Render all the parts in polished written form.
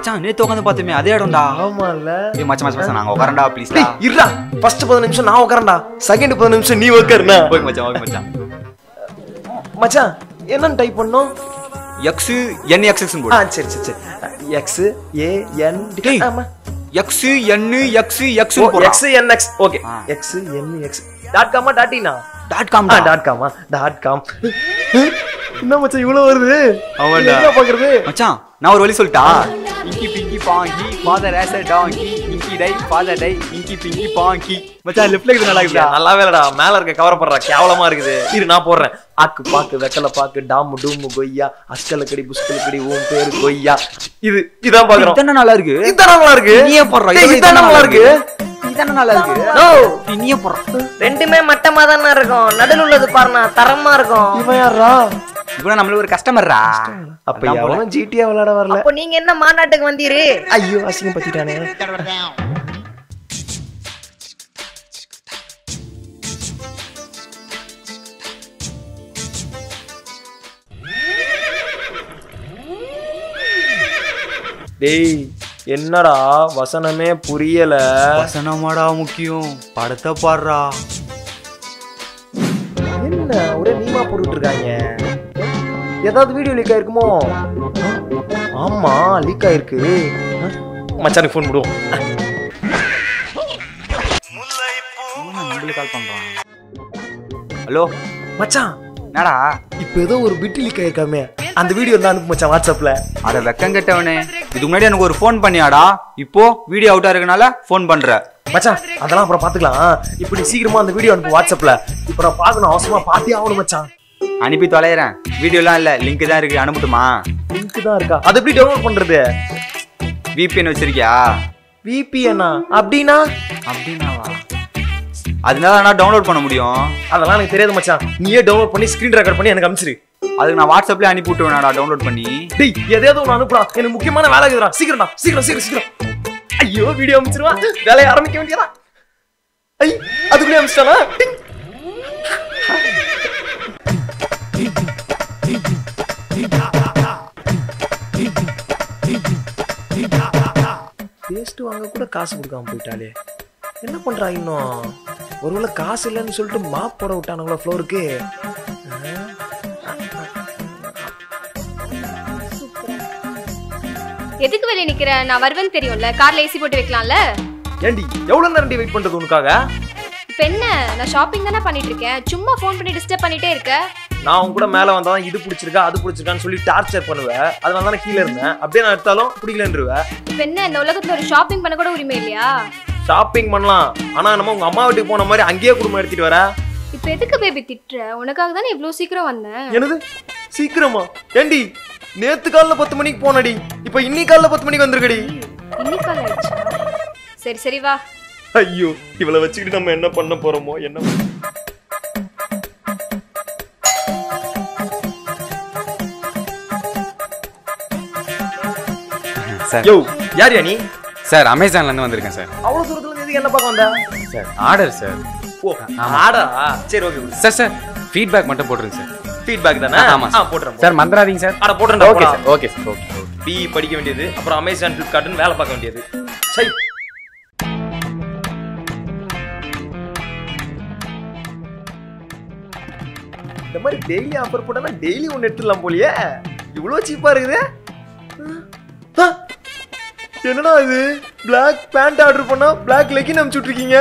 மச்சான் நேத்து உட்காந்து பார்த்தோமே அதே இடம்டா. ஆமால. ஏய் மச்சான் நாங்க உட்காரண்டா ப்ளீஸ் டா. இருடா. ஃபர்ஸ்ட் 10 நிமிஷம் நான் உட்காரண்டா. செகண்ட் 10 நிமிஷம் நீ உட்காருடா. ஓகே மச்சான். மச்சான் என்னன்னு டைப் பண்ணோம்? x n x ன்னு போடு. சரி. x a n ஆமா. x n x x ன்னு போடு. x n x. Okay. x n x. .com .in .com .com. என்ன மச்சான் இவ்வளவு வருது? அவன்டா என்ன பாக்குறது? மச்சான் நான் ஒரு வழி சொல்லிட்டா. Inky pinky ponky father as a donkey inky die father tie இங்கி பிங்கி பாங்கி. மச்சான் லெஃப்ட்ல இது நல்லா இருக்குடா. நல்லாவே இல்லடா. மேல இருக்க கவர் பண்றா கேவலமா இருக்குது. இரு நான் போடுறேன். ஆக்கு பாக்கு வெக்கல பாக்கு டாம் டூம் கொய்யா அஸ்கல கடி புஸ்கல கடி உன் பேரு கொய்யா. இதான் பாக்குறோம். இதான நல்லா இருக்கு. இதான நல்லா இருக்கு. நீயே போடுற. இதான நல்லா இருக்கு. இதான நல்லா இருக்கு. நோ நீயே போடுற. ரெண்டுமே மட்டமா தான இருக்கும். நடுவுல உள்ளது பாருண்ணா தரமா இருக்கும். இவன் யாரா? இவன் நம்மள ஒரு கஸ்டமர்ரா. அப்ப யாரும் ஜிடிஏ விளையாட வரல. அப்ப நீங்க என்ன மாநாட்டுக்கு வந்தீரு? ஐயோ அசிங்கம் பத்திட்டானே. டேய் என்னடா வசனமே புரியல. வசனமாடா முக்கியம். படத்தை பாடுறா. என்ன ஒரே நீமா போட்டுட்டு இருக்காங்க. ஏதாவது வீடியோ லீக் ஆயிருக்குமோ? ஆமா லீக் ஆயிருக்கு. மச்சானுக்கு ஃபோன் போடுவோம். கால் பண்றான். ஹலோ மச்சான் என்னடா இப்போ ஏதோ ஒரு பிட் லீக் ஆயிருக்காமே. அந்த வீடியோ இருந்தா அனுப்பு மச்சான் வாட்ஸ்அப்ல. அட வெக்கம் கெட்டவனே. இதுக்கு முன்னாடி எனக்கு ஒரு ஃபோன் பண்ணியாடா. இப்போ வீடியோ அவுட்டா இருக்கனால ஃபோன் பண்ற. மச்சான் அதெல்லாம் அப்புறம் பாத்துக்கலாம். இப்போ நீ சீக்கிரமா அந்த வீடியோ அனுப்பு வாட்ஸ்அப்ல. இப்போ நான் பார்க்கணும். அவசரமா பார்த்தே ஆகணும் மச்சான். அனுப்பி தொலைறேன். வீடியோலாம் இல்ல லிங்க் தான் இருக்கு. அனுப்பட்டுமா? லிங்க் தான் இருக்கா? அது எப்படி டவுன்லோட் பண்றது? VPN வச்சிருக்கியா? VPN அப்படினா? அப்படினாவா? அதனால நான் டவுன்லோட் பண்ண முடியும். அதெல்லாம் எனக்கு தெரியாது மச்சான். நீயே டவுன்லோட் பண்ணி ஸ்கிரீன் ரெக்கார்ட் பண்ணி எனக்கு அனுப்பிச்சிரு. அதுக்கு நான் வாட்ஸ்அப்ல அனுப்பி விட்டுவேனாடா டவுன்லோட் பண்ணி. டேய் எதையாவது ஒன்று அனுப்புடா. எனக்கு முக்கியமான வேலை இருக்குடா. சீக்கிரம். ஐயோ வீடியோ அனுப்பிச்சிருவா. வேலையை ஆரம்பிக்க வேண்டியதா. ஐ அதுக்குள்ளே அனுப்பிச்சிட்டானா? பேஸ்ட் வாங்க கூட காசு கொடுக்காம போயிட்டாலே. என்ன பண்றா இன்னும்? ஒருவேளை காசு இல்லைன்னு சொல்லிட்டு மாப் போட விட்டானுங்களா ஃப்ளோருக்கு? எதுக்கு வெளிய நிக்கிற? நான் வருவேன்னு தெரியும்ல. கார்ல ஏசி போட்டு வைக்கலாம்ல. ஏண்டி எவ்வளவு நேரம் வெயிட் பண்றது உனக்காக? இப்ப என்ன நான் ஷாப்பிங் தானே பண்ணிட்டு இருக்கேன். சும்மா ஃபோன் பண்ணி டிஸ்டர்ப் பண்ணிட்டே இருக்க. நான் உன் கூட மேல வந்தாதான் இது பிடிச்சிருக்கா அது பிடிச்சிருக்கான்னு சொல்லி டார்ச்சர் பண்ணுவேன். அதனால தான் கீழே இருந்தேன். அப்படியே நான் எடுத்தாலும் பிடிக்கலன்றுவேன். இப்ப என்ன இந்த உலகத்துல ஒரு ஷாப்பிங் பண்ண கூட உரிமை இல்லையா? ஷாப்பிங் பண்ணலாம். ஆனா நம்ம உங்க அம்மா வீட்டுக்கு போன மாதிரி அங்கேயே குடும்பம் எடுத்துட்டு வர. இப்ப எதுக்கு பேபி திட்டுற? உனக்காக தானே இவ்ளோ சீக்கிரம் வந்தேன். என்னது சீக்கிரமா? ஏண்டி நேத்து காலைல 10 மணிக்கு போனடி. இப்ப இன்னைக்கு காலைல 10 மணிக்கு வந்திருக்கடி. இன்னைக்கு காலைல ஆயிடுச்சா? சரி வா. ஐயோ இவளை வச்சுக்கிட்டு நம்ம என்ன பண்ண போறோமோ என்ன. சார் யோ யார் நீ? சார் அமேசான்ல இருந்து வந்திருக்கேன் சார். அவ்வளவு தூரத்துல இருந்து என்ன பார்க்க வந்தா? Sir order sir. ஓ ஆர்டரா? சரி ஓகே சார் ஃபீட்பேக் மட்டும் போட்டுருங்க சார். ஃபீட்பேக் தானே? ஆமா போடுறேன் சார். மறந்துடாதீங்க சார். அட போடுறேன். Okay sir. Okay sir. Okay பி படிக்க வேண்டியது அப்புறம் அமேசான் ஃபிளிப்கார்ட்னு வேலை பார்க்க வேண்டியது. சரி இந்த மாதிரி டெய்லி ஆஃபர் போட்டா டெய்லி ஒன்னு எடுத்துடலாம் போலியே. இவ்வளவு சீப்பா இருக்குது. என்னடா இது? பிளாக் பேண்ட் ஆர்டர் பண்ணா பிளாக் லெகின் அனுப்பிச்சு விட்டுருக்கீங்க.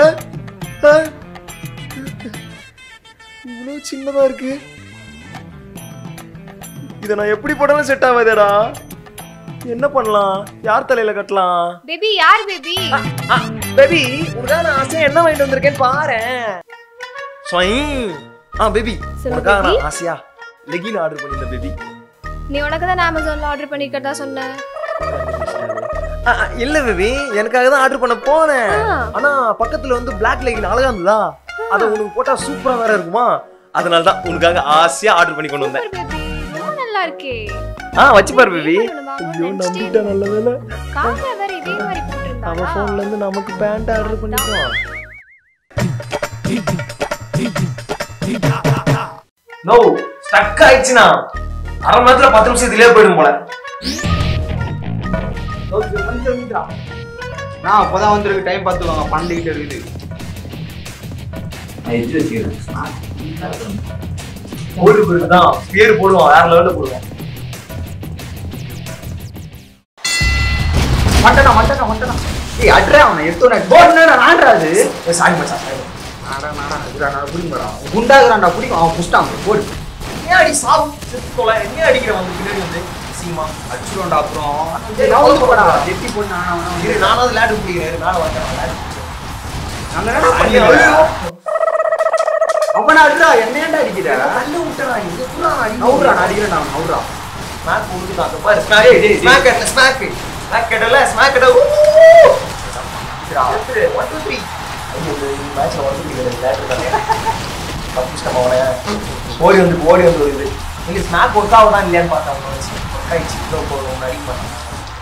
இவ்வளவு சின்னதா இருக்கு. இத நான் எப்படி போட்டாலும் செட் ஆகாதேடா. என்ன பண்ணலாம்? யார் தலையில கட்டலாம்? பேபி யார் பேபி? பேபி உனக்காக நான் ஆசையா என்ன வாங்கிட்டு வந்திருக்கேன்னு பாரு. பேபி உனக்காக நான் ஆசையா லெகின் ஆர்டர் பண்ணிருந்தேன் பேபி. நீ உனக்கு தான் அமேசான்ல ஆர்டர் பண்ணிக்கிறதா சொன்ன. இல்ல பேபி எனக்காக தான் ஆர்டர் பண்ண போனேன். ஆனா பக்கத்துல வந்து பிளாக் லெகின் அழகா இருந்ததா. அத உனக்கு போட்டா சூப்பரா வேற இருக்குமா. அதனால தான் உனக்காக ஆசையா ஆர்டர் பண்ணி கொண்டு வந்தேன். நல்லா இருக்கே. வச்சு பாரு பேபி. ஐயோ நம்பிட்டா நல்ல வேளை. கார்ல வேற இதே மாதிரி போட்டுருந்தா. அவ போன்ல இருந்து நமக்கு பேண்ட் ஆர்டர் பண்ணிட்டோம். நோ ஸ்டக் ஆயிடுச்சுனா அரை மணி நேரத்துல 10 நிமிஷம் டிலே போய்டும் போல. நான் அப்பதான் வந்துருக்கு டைம் பார்த்துவாங்க 12 கிட்ட இருக்குது. தான் பேர் போடுவான் வேற லெவல்ல போடுவான். மட்டனா ஏய் அட்ரா அவனை எடுத்து நான் போடுனே நான்டா அது. சாரி மச்சான் நாடா புடிங்கடா குண்டாகறான்டா புடிங்க அவன் புஷ்டான் போடு. ஏன் அடி சாவு செத்துக்கோல என்ன அடிக்கிற வந்து பின்னாடி வந்து சீமா அடிச்சுடா அப்புறம் நான் வந்து போடா எட்டி போடு நானாவது லேட் பிடிக்கிறேன் நானும் வரேன் அவனா அடிடா என்னேண்டா அடிக்கிற கல்லு விட்டடா இது புறா நவுறா நான் அடிக்கிறேன் நான் நவுறா ஸ்மாக் கொடுத்து அந்த பாரு ஸ்மாக் கடல ஸ்மாக் கட 1 2 3 ஐயோ இந்த மேட்ச்ல 1 2 3 லேட் தானே தப்பிச்சமா அவனே ஓடி வந்து வருது நீங்க ஸ்மாக் ஒர்க் ஆவதா இல்லையான்னு பார்த்தாங்க ரைட் சிப்ல போறோம் முன்னாடி பண்ணா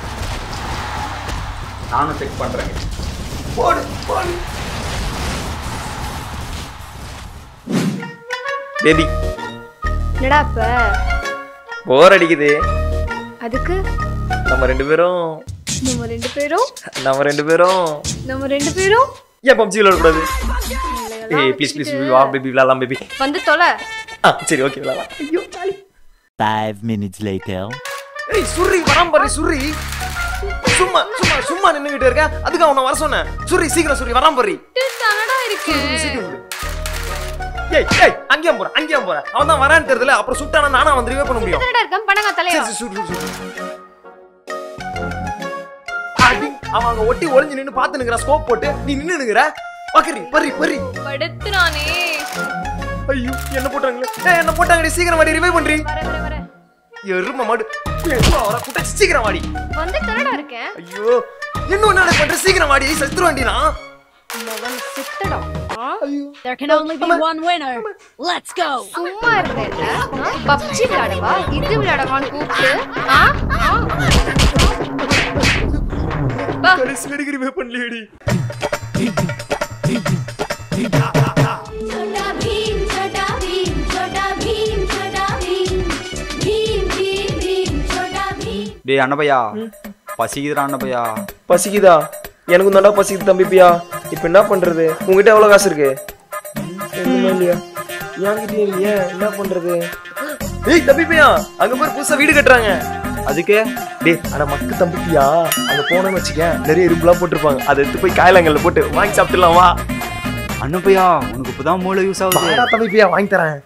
நானும் செக் பண்றேன் போடு பேபி என்னடா இப்ப போர் அடிக்குது அதுக்கு நம்ம ரெண்டு பேரும் ஏன் பப்ஜி விளையாட கூடாது ஏய் ப்ளீஸ் வா பேபி விளையாடலாம் பேபி வந்து தொலை. சரி ஓகே விளையாடலாம் ஐயோ சாலி 5 minutes later. ஏய் சுர்ரி வராம பாரு சுர்ரி சும்மா நின்னுகிட்டே இருக்க அதுக்கு அவன வர சொன்னேன் சுர்ரி சீக்கிரம் சுர்ரி வராம பாரு தனடா இருக்கு. ஏய் அங்கேயும் போற அவன் தான் வரான்னு தெரியல அப்புறம் சுட்டானா நானா வந்து ரிவே பண்ண முடியும் தனடா இருக்க பணங்க தலையா. சரி சுர்ரி அடி அவன் அங்க ஒட்டி ஒளிஞ்சு நின்னு பாத்து நிக்கற ஸ்கோப் போட்டு நீ நின்னு நிக்கற பக்கரி பரி படுத்துறானே. ஐயோ என்ன போட்டாங்கடி சீக்கிரம் வாடி ரிவைவ் பண்றீ வர எரும மாடு வர குட்ட சீக்கிரம் வாடி வந்து தனடா இருக்கேன். ஐயோ இன்னும் என்ன பண்ற சீக்கிரம் வாடி சத்துருவாண்டினா மகன் சித்தடா. There can only be one winner. Let's go. சும்மா இருந்தேன்ல பப்ஜி விளையாடவா இது விளையாடவான்னு கூப்பிட்டு கடைசி வரைக்கும் ரிவைவ் பண்ணலையேடி டேய் அண்ணபையா பசிக்குதுடா அண்ணபையா. பசிக்குதா எனக்கு தான்டா பசிக்குது தம்பிப்பியா இப்போ என்ன பண்றது உங்ககிட்ட எவ்வளவு காசு இருக்கு ஒண்ணுமே இல்லையா என்கிட்ட இல்லையா என்ன பண்றது ஏய் தம்பிப்பியா அங்க போய் புதுசா வீடு கட்டுறாங்க அதுக்கு டேய் அட மக்கு தம்பிப்பியா அங்க போனோம்னு வச்சுக்க நிறைய இரும்புலாம் போட்டிருப்பாங்க அதை எடுத்து போய் காயலங்கள்ல போட்டு வாங்கி சாப்பிட்டுலாம் வா அண்ணபையா உனக்கு இப்பதான் மூளை யூஸ் ஆகுது. தம்பிப்பியா வாங்கி தரேன்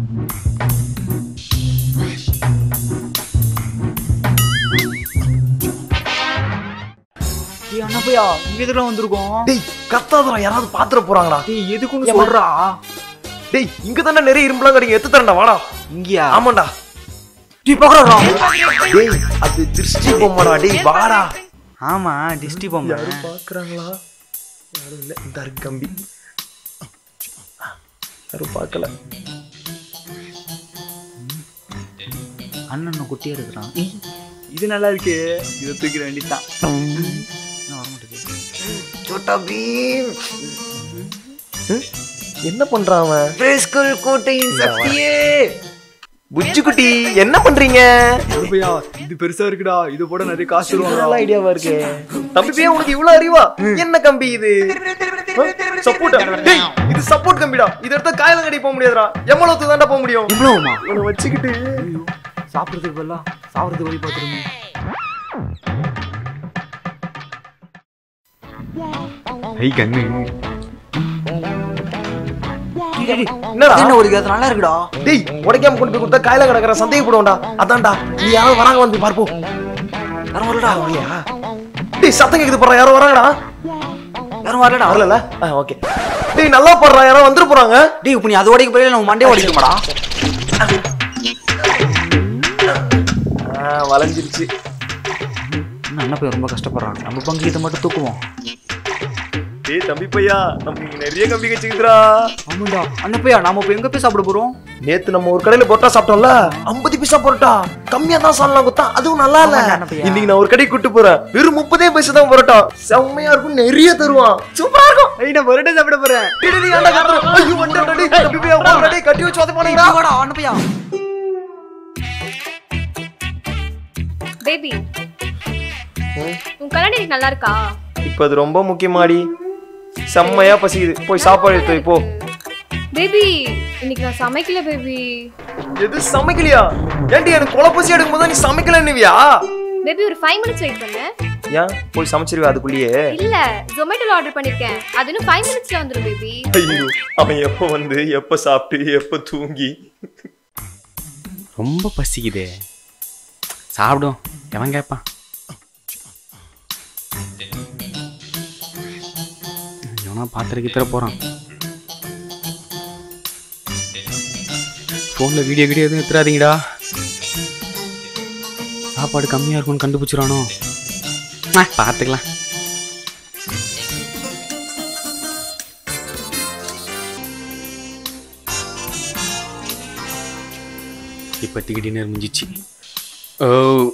டேய் அண்ணபையா இங்க எதுல வந்திருக்கோம். டேய் கத்தாதடா யாராவது பாத்துற போறாங்கடா டேய் எதுக்குன்னு சொல்றா. டேய் இங்க தான நிறைய இரும்புலாம் கடிங்க எடுத்து தரேன்டா வாடா இங்கயா. ஆமாடா டேய் பக்கறடா. டேய் அது திருஷ்டி பொம்மாடா டேய் வாடா. ஆமா டிஸ்டி பொம்மை. யாரும் பாக்குறாங்களா யாரும் இல்ல இந்த அருக்கு கம்பி யாரும் பார்க்கல. அண்ணன் குட்டியா இருக்கிறான். இது நல்லா இருக்கு இதை தூக்கிட வேண்டியதான். சோட்டா பீம் என்ன பண்றான் அவன் பிரேஸ்கல் கோட்டையின் சக்தியே புச்சு குட்டி என்ன பண்றீங்க அண்ணபையா இது பெருசா இருக்குடா இது போட நிறைய காசு வருவாங்க. நல்ல ஐடியாவா இருக்கு தம்பிப்பியா உனக்கு இவ்வளவு அறிவா என்ன கம்பி இது சப்போர்ட் டேய் இது சப்போர்ட் கம்பிடா இத எடுத்தா காயலங்கடி போக முடியாதுடா எம்மளவுக்கு தான்டா போக முடியும் இவ்வளவுமா உன்னை வச்சுக்கிட்டு சாப்பிடுறதுக்கு பதிலா சாப்பிடுறதுக்கு வழி பார்த்துருமே. ஐ கண்ணு என்னடா என்ன ஒடிக்காது நல்லா இருக்குடா. டேய் உடைக்காம கொண்டு போய் கொடுத்தா காயில கிடக்குற சந்தேகப்படுவோம்டா அதான்டா நீ யாரும் வராங்க வந்து பார்ப்போம் யாரும் வரலடா. வரலையா டேய் சத்தம் கேக்குது போறா யாரும் வராங்கடா யாரும் வரலடா. வரல ஓகே டேய் நல்லா போடுறா யாரும் வந்துட்டு போறாங்க டேய் இப்போ நீ அது ஓடிக்க போய் நம்ம மண்டே ஓடிக்கணுமாடா. வளைஞ்சிருச்சு அண்ணன் ரொம்ப கஷ்டப்படுறாங்க நம்ம பங்கு இதை மட்டும் தூக்குவோம். டேய் தம்பி பையா நமக்கு நிறைய கம்பி கச்சிக்குதுடா. ஆமாண்டா அண்ணப்பையா நாம இப்ப எங்க போய் சாப்பிட போறோம். நேத்து நம்ம ஒரு கடையில பொரோட்டா சாப்பிட்டோம்ல 50 பைசா பொரோட்டா கம்மியா தான் சாப்பிடலாம் குத்தா அதுவும் நல்லா இல்ல. இன்னைக்கு நான் ஒரு கடைக்கு கூட்டு போறேன் வெறும் 30 பைசா தான் பொரோட்டா செம்மையா இருக்கும் நிறைய தருவான் சூப்பரா இருக்கும். ஐய் நான் பொரோட்டா சாப்பிட போறேன். டேய் டேய் ஏன்டா கத்துற ஐயோ வண்டடா டேய் தம்பி பையா போடா டேய் கட்டி வச்சு வந்து போறீங்கடா வாடா அண்ணப்பையா. பேபி உன் கண்ணாடி நல்லா இருக்கா? இப்போ அது ரொம்ப முக்கியமாடி. செம்மையா பசிக்குது, போய் சாப்பாடு எடுத்து வை போ. பேபி இன்னைக்கு நான் சமைக்கல பேபி. எது சமைக்கலையா? ஏன்டி எனக்கு கொலை பசி எடுக்கும் போது நீ சமைக்கலன்னுவியா? பேபி ஒரு 5 minutes வெயிட் பண்ணு. ஏன் போய் சமைச்சிருவியா அதுக்குள்ளேயே? இல்ல ஜொமேட்டோல ஆர்டர் பண்ணிருக்கேன், அது இன்னும் 5 minutesல வந்துரும் பேபி. ஐயோ அவன் எப்ப வந்து எப்ப சாப்பிட்டு எப்ப தூங்கி. ரொம்ப பசிக்குதே, சாப்பிடும். எவன் கேட்பான்? எவனா பார்த்துருக்கு தர போறான். ஃபோன்ல வீடியோ எதுவும் எடுத்துறாதீங்கடா. சாப்பாடு கம்மியா இருக்கும்னு கண்டுபிடிச்சிடானோ? பார்த்துக்கலாம். இப்போதைக்கு டின்னர் முடிஞ்சிச்சு. ஓ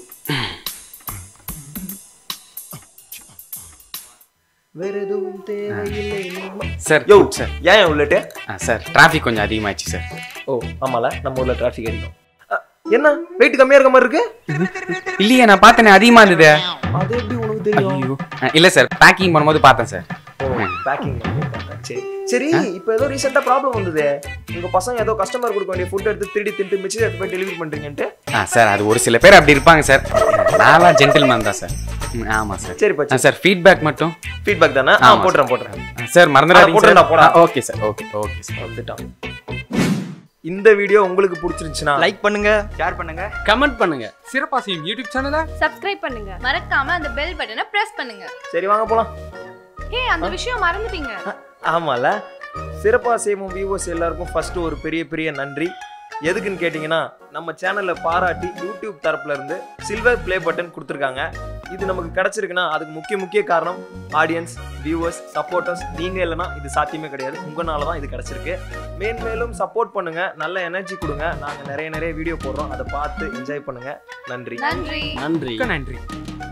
வேற எதுவும் தேவையில்லை சார். யோ சார், ஏன் உள்ளட்டு? சார் டிராஃபிக் கொஞ்சம் அதிகமாகிடுச்சு சார். ஓ ஆமால, நம்ம ஊர்ல டிராஃபிக் அதிகம். என்ன வெயிட் கம்மியா இருக்க மாதிரி இருக்கு? இல்லையே, நான் பார்த்தேனே அதிகமா இருந்தது. அது எப்படி உனக்கு தெரியும்? ஐயோ இல்ல சார், பேக்கிங் பண்ணும்போது பார்த்தேன் சார். ஓ பேக்கிங். சரி சரி, இப்போ ஏதோ ரீசெண்டா ப்ராப்ளம் வந்தது. உங்க பசங்க ஏதோ கஸ்டமர் கொடுக்க வேண்டிய ஃபுட் எடுத்து திருடி தின்ட்டு மிச்சம் எடுத்து போய் டெலிவரி பண்றீங்கன்ட்டு. சார் அது ஒரு சில பேர் அப்படி இருப்பாங்க சார். நான்லாம் ஜென்டில்மேன் தான் சார். ஆமா சார். சரி பா சார் ஃபீட்பேக் மட்டும். ஃபீட்பேக் தானே? போடுறேன் சார் மறந்துடாதீங்க போடுறேன் போடா. Okay sir, okay okay sir. வந்துட்டான். இந்த வீடியோ உங்களுக்கு பிடிச்சிருந்துச்சுன்னா லைக் பண்ணுங்க, ஷேர் பண்ணுங்க, கமெண்ட் பண்ணுங்க. சிறப்பாசியம் யூடியூப் சேனலை சப்ஸ்கிரைப் பண்ணுங்க. மறக்காம அந்த பெல் பட்டனை பிரஸ் பண்ணுங்க. சரி வாங்க போலாம். அந்த விஷயம் மறந்துட்டீங்க. ஆமால, சிறப்பா செய்யும் வியூவர்ஸ் எல்லாருக்கும் ஃபர்ஸ்ட் ஒரு பெரிய நன்றி. எதுக்குன்னு கேட்டிங்கன்னா, நம்ம சேனலை பாராட்டி யூடியூப் தரப்புல இருந்து சில்வர் ப்ளே பட்டன் கொடுத்துருக்காங்க. இது நமக்கு கிடைச்சிருக்குன்னா அதுக்கு முக்கிய காரணம் ஆடியன்ஸ், வியூவர்ஸ், சப்போர்ட்டர்ஸ். நீங்க இல்லைன்னா இது சாத்தியமே கிடையாது. உங்களால தான் இது கிடைச்சிருக்கு. மேலும் சப்போர்ட் பண்ணுங்க, நல்ல எனர்ஜி கொடுங்க. நாங்கள் நிறைய வீடியோ போடுறோம், அதை பார்த்து என்ஜாய் பண்ணுங்க. நன்றி. நன்றி. நன்றி.